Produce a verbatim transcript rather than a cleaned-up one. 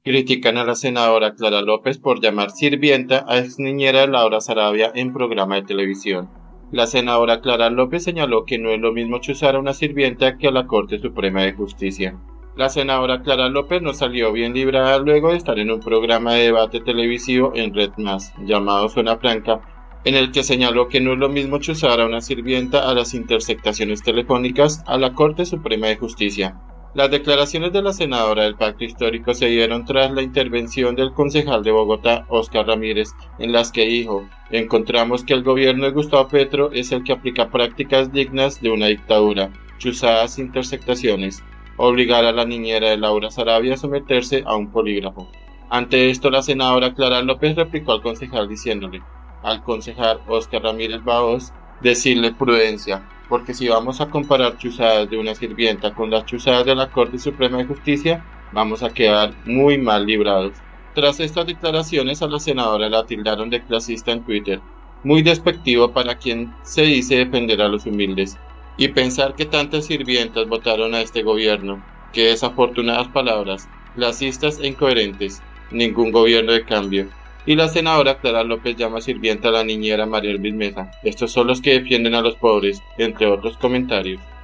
Critican a la senadora Clara López por llamar sirvienta a ex niñera Laura Sarabia en programa de televisión. La senadora Clara López señaló que no es lo mismo chuzar a una sirvienta que a la Corte Suprema de Justicia. La senadora Clara López no salió bien librada luego de estar en un programa de debate televisivo en Red Más, llamado Zona Franca, en el que señaló que no es lo mismo chuzar a una sirvienta a las interceptaciones telefónicas a la Corte Suprema de Justicia. Las declaraciones de la senadora del Pacto Histórico se dieron tras la intervención del concejal de Bogotá, Óscar Ramírez, en las que dijo: encontramos que el gobierno de Gustavo Petro es el que aplica prácticas dignas de una dictadura, chuzadas interceptaciones, obligar a la niñera de Laura Sarabia a someterse a un polígrafo. Ante esto, la senadora Clara López replicó al concejal diciéndole: al concejal Óscar Ramírez Baos, decirle prudencia, porque si vamos a comparar chuzadas de una sirvienta con las chuzadas de la Corte Suprema de Justicia, vamos a quedar muy mal librados. Tras estas declaraciones, a la senadora la tildaron de clasista en Twitter, muy despectivo para quien se dice defender a los humildes. Y pensar que tantas sirvientas votaron a este gobierno, qué desafortunadas palabras, clasistas e incoherentes, ningún gobierno de cambio. Y la senadora Clara López llama sirvienta a la niñera María Elvis Mesa. Estos son los que defienden a los pobres, entre otros comentarios.